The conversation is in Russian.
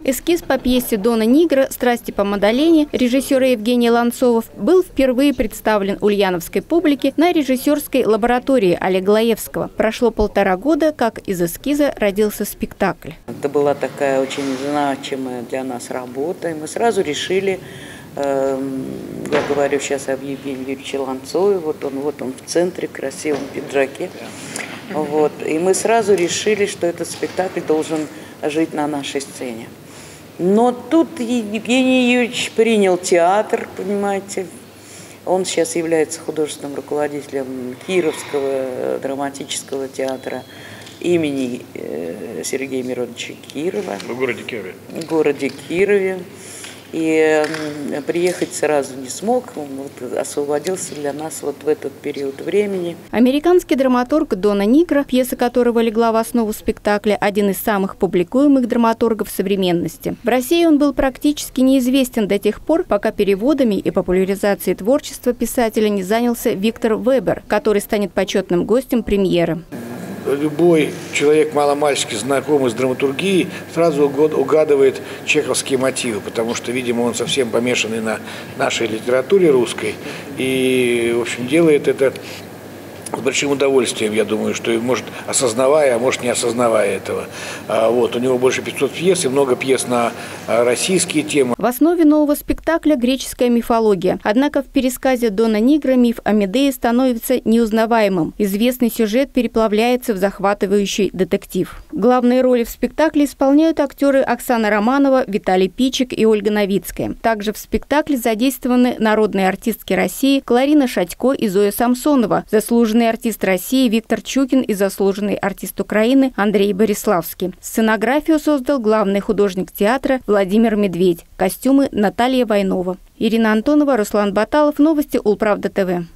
Эскиз по пьесе Дона Нигро «Страсти по Маддалене» режиссера Евгения Ланцова был впервые представлен ульяновской публике на режиссерской лаборатории Олега Лаевского. Прошло 1,5 года, как из эскиза родился спектакль. Это была такая очень значимая для нас работа, и мы сразу решили, я говорю сейчас об Евгении Юрьевиче Ланцове, вот он в центре в красивом пиджаке. И мы сразу решили, что этот спектакль должен жить на нашей сцене. Но тут Евгений Юрьевич принял театр, понимаете. Он сейчас является художественным руководителем Кировского драматического театра имени Сергея Мироновича Кирова. В городе Кирове. В городе Кирове. И приехать сразу не смог, он освободился для нас в этот период времени. Американский драматург Дона Нигро, пьеса которого легла в основу спектакля, один из самых публикуемых драматургов современности. В России он был практически неизвестен до тех пор, пока переводами и популяризацией творчества писателя не занялся Виктор Вебер, который станет почетным гостем премьеры. Любой человек, маломальски знакомый с драматургией, сразу угадывает чеховские мотивы, потому что, видимо, он совсем помешанный на нашей литературе русской и, в общем, делает это с большим удовольствием, я думаю, что, может, осознавая, а может, не осознавая этого. У него больше 500 пьес и много пьес на российские темы. В основе нового спектакля греческая мифология. Однако в пересказе Дона Нигро миф о Медее становится неузнаваемым. Известный сюжет переплавляется в захватывающий детектив. Главные роли в спектакле исполняют актеры Оксана Романова, Виталий Пичик и Ольга Новицкая. Также в спектакле задействованы народные артистки России Кларина Шатько и Зоя Самсонова, заслуженные артист России Виктор Чукин и заслуженный артист Украины Андрей Бориславский. Сценографию создал главный художник театра Владимир Медведь. Костюмы Наталья Войнова. Ирина Антонова, Руслан Баталов. Новости Улправда ТВ.